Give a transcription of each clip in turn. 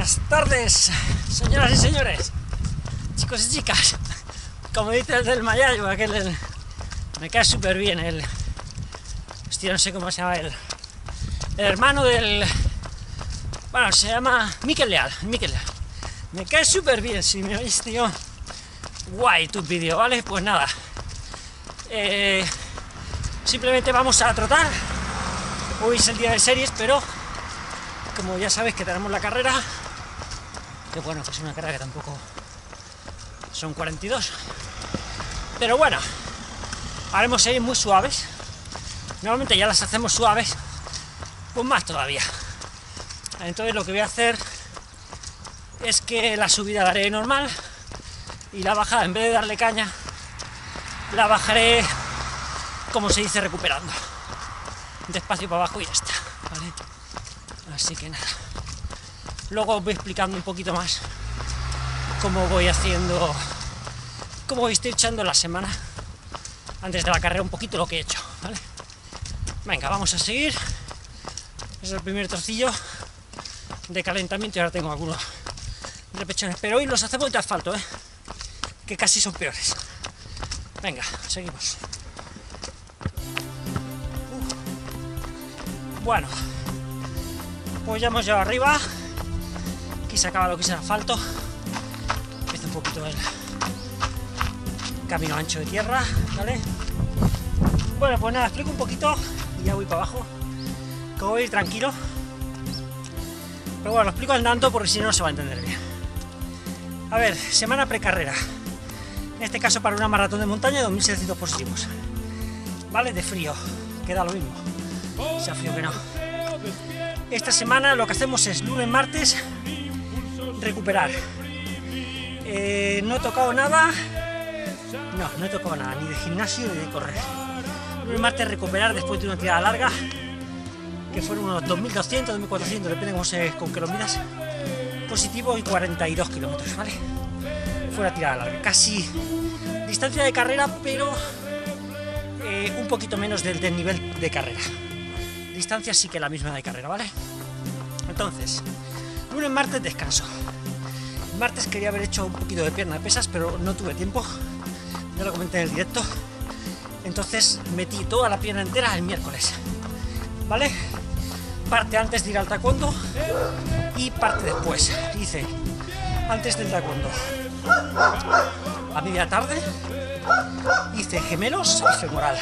Buenas tardes, señoras y señores, chicos y chicas. Como dice el del Mayayo, me cae súper bien hostia, no sé cómo se llama el hermano del... Bueno, se llama Mikel Leal. Me cae súper bien, si me oís, tío. Guay tu vídeo, ¿vale? Pues nada. Simplemente vamos a trotar. Hoy es el día de series, pero como ya sabéis que tenemos la carrera, que bueno, que es una carrera que tampoco son 42, pero bueno, haremos series muy suaves. Normalmente ya las hacemos suaves, pues más todavía. Entonces lo que voy a hacer es que la subida la haré normal y la bajada, en vez de darle caña, la bajaré, como se dice, recuperando, despacio para abajo y ya está, ¿vale? Así que nada, luego os voy explicando un poquito más cómo voy haciendo, cómo voy echando la semana antes de la carrera, un poquito lo que he hecho, ¿vale? Venga, vamos a seguir. Es el primer trocillo de calentamiento y ahora tengo algunos repechones, pero hoy los hacemos de asfalto, que casi son peores. Venga, seguimos. Bueno, pues ya hemos llegado arriba. Aquí se acaba lo que es el asfalto. Empieza un poquito el camino ancho de tierra, ¿vale? Bueno, pues nada, explico un poquito y ya voy para abajo, que voy a ir tranquilo. Pero bueno, lo explico andando porque si no, no se va a entender bien. A ver, semana precarrera. En este caso para una maratón de montaña, 2700 positivos. ¿Vale? De frío, queda lo mismo. Sea frío que no. Esta semana lo que hacemos es lunes, martes, recuperar. No he tocado nada. No he tocado nada, ni de gimnasio ni de correr. Lunes, martes, recuperar después de una tirada larga, que fueron unos 2200, 2400, depende con qué lo miras. Positivo y 42 kilómetros, ¿vale? Fue una tirada larga, casi distancia de carrera, pero un poquito menos del nivel de carrera. Distancia sí que la misma de carrera, ¿vale? Entonces, lunes, martes, descanso. El martes quería haber hecho un poquito de pierna de pesas, pero no tuve tiempo. Ya lo comenté en el directo. Entonces metí toda la pierna entera el miércoles, ¿vale? Parte antes de ir al taekwondo y parte después. Hice antes del taekwondo, a media tarde, hice gemelos y femoral.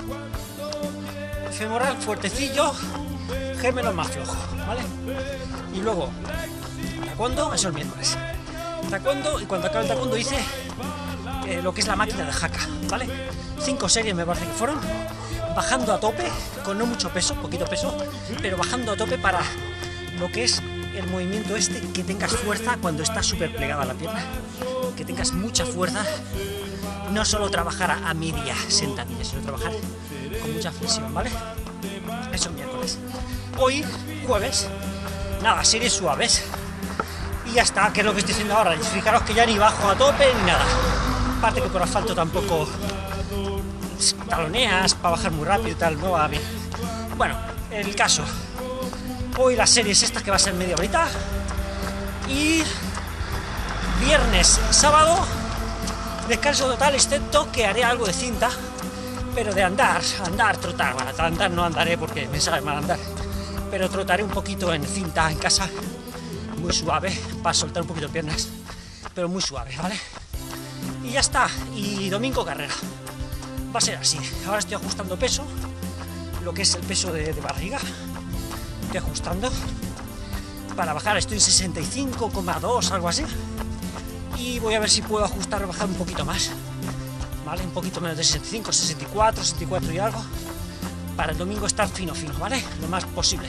Femoral fuertecillo, gemelos más flojo, ¿vale? Y luego taekwondo, eso el miércoles. Taekwondo, y cuando acabé el taekwondo hice lo que es la máquina de haka, ¿vale? 5 series me parece que fueron, bajando a tope, con no mucho peso, poquito peso, pero bajando a tope para lo que es el movimiento este, que tengas fuerza cuando está súper plegada la pierna, que tengas mucha fuerza, no solo trabajar a media sentadilla, sino trabajar con mucha flexión, ¿vale? Eso miércoles. Hoy, jueves, nada, series suaves. Y ya está, que es lo que estoy haciendo ahora. Fijaros que ya ni bajo a tope ni nada. Aparte que por asfalto tampoco taloneas para bajar muy rápido y tal, no va bien. Bueno, el caso. Hoy la serie es esta, que va a ser media horita. Y viernes, sábado, descanso total, excepto que haré algo de cinta, pero de andar, trotar. Bueno, andar no andaré porque me sabe mal andar, pero trotaré un poquito en cinta en casa, muy suave, para soltar un poquito de piernas, pero muy suave, ¿vale? Y ya está. Y domingo carrera. Va a ser así. Ahora estoy ajustando peso, lo que es el peso de barriga. Estoy ajustando para bajar, estoy en 65,2, algo así. Y voy a ver si puedo ajustar o bajar un poquito más, ¿vale? Un poquito menos de 65, 64 y algo, para el domingo estar fino, ¿vale? Lo más posible.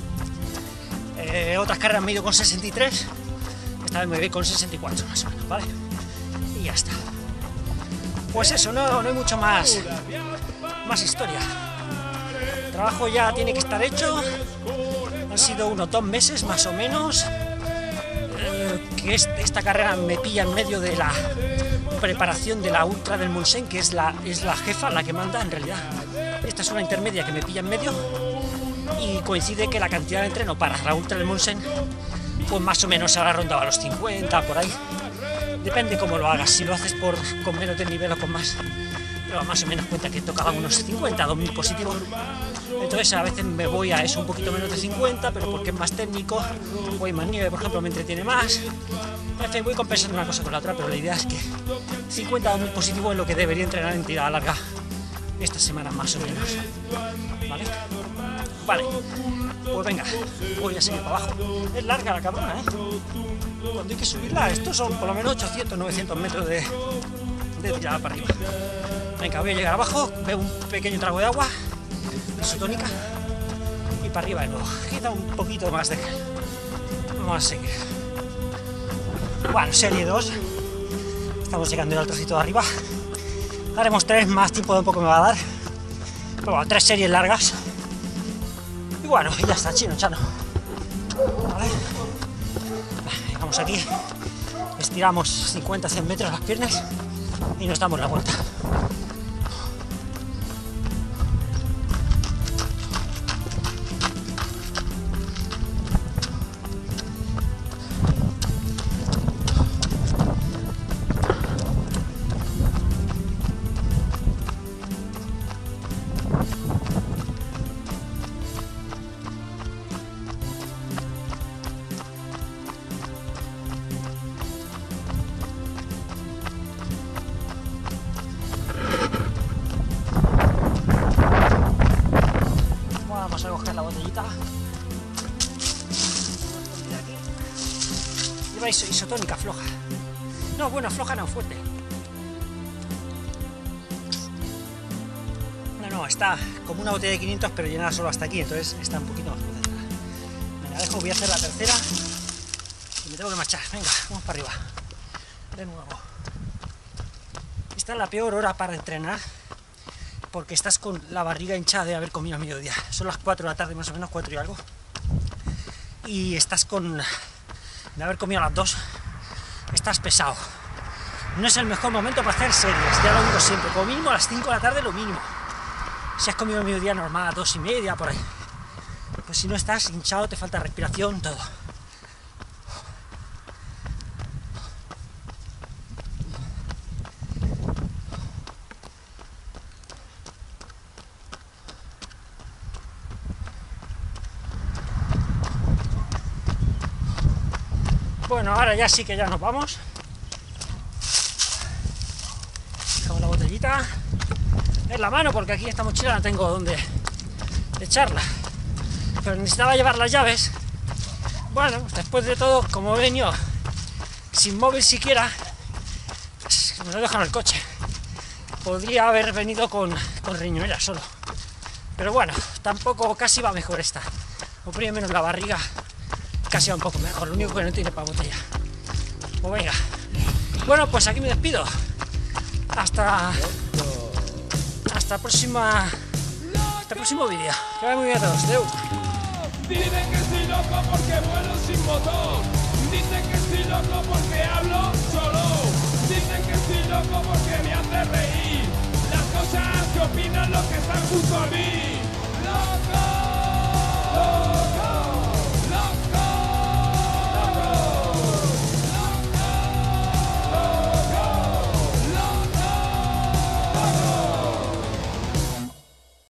Otras carreras me he ido con 63, esta vez me voy con 64 más o menos, ¿vale? Y ya está. Pues eso, no hay mucho más historia. El trabajo ya tiene que estar hecho. Han sido unos 2 meses más o menos, que esta carrera me pilla en medio de la preparación de la ultra del Montseny, que es la jefa, la que manda en realidad. Esta es una intermedia que me pilla en medio y coincide que la cantidad de entreno para la ultra del Montseny pues más o menos ahora rondaba los 50, por ahí. Depende cómo lo hagas, si lo haces con menos de nivel o con más. Pero más o menos cuenta que tocaba unos 50, 2000 positivos. Entonces a veces me voy a eso un poquito menos de 50, pero porque es más técnico, voy más nieve, por ejemplo, me entretiene más. En fin, voy compensando una cosa con la otra, pero la idea es que 50 o 2000 positivos es lo que debería entrenar en tirada larga esta semana más o menos. ¿Vale? Vale, pues venga, voy a seguir para abajo. Es larga la cabrona, ¿eh? Cuando hay que subirla, estos son por lo menos 800, 900 metros de tirada para arriba. Venga, voy a llegar abajo, bebo un pequeño trago de agua, isotónica, y para arriba de nuevo. Queda un poquito más de... Vamos a seguir. Bueno, serie 2. Estamos llegando al trocito de arriba. Haremos 3, más tiempo de un poco me va a dar. Pero bueno, 3 series largas. Y bueno, y ya está, chino, chano. Vale. Llegamos aquí, estiramos 50-100 metros las piernas y nos damos la vuelta. Vamos a coger la botellita. Lleva isotónica floja. No, bueno, floja no, fuerte. No, está como una botella de 500, pero llenada solo hasta aquí, entonces está un poquito más fuerte. Venga, dejo, voy a hacer la tercera y me tengo que marchar. Venga, vamos para arriba. De nuevo. Esta es la peor hora para entrenar, porque estás con la barriga hinchada de haber comido a mediodía. Son las 4 de la tarde, más o menos, 4 y algo. Y estás de haber comido a las 2. Estás pesado. No es el mejor momento para hacer series, ya lo digo siempre. Como mínimo a las 5 de la tarde, lo mínimo. Si has comido a mediodía normal, a 2 y media, por ahí. Pues si no estás hinchado, te falta respiración, todo. Bueno, ahora ya sí que ya nos vamos. Dejamos la botellita en la mano porque aquí esta mochila no tengo donde echarla. Pero necesitaba llevar las llaves. Bueno, después de todo, como he venido sin móvil siquiera, pues me lo dejo en el coche. Podría haber venido con riñonera solo. Pero bueno, tampoco, casi va mejor esta. Oprime menos la barriga. Casi va un poco mejor, lo único que no tiene para botella. Pues venga. Bueno, pues aquí me despido. Hasta el próximo vídeo. Que vaya muy bien a todos. Adeu. Dicen que estoy loco porque vuelo sin motor. Dicen que estoy loco porque hablo solo.